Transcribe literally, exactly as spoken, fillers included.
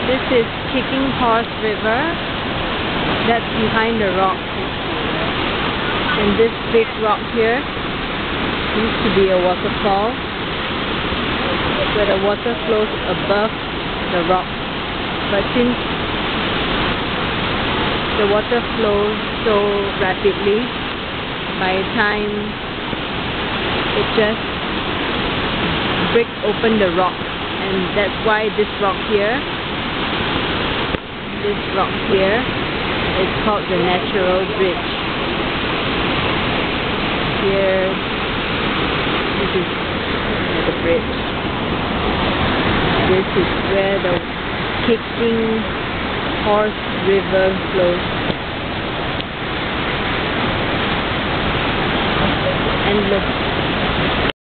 This is Kicking Horse River. That's behind the rock. And this big rock here used to be a waterfall where the water flows above the rock. But since the water flows so rapidly, by the time it just breaks open the rock, and that's why this rock here this rock here is called the Natural Bridge. Here, this is the bridge. This is where the Kicking Horse River flows.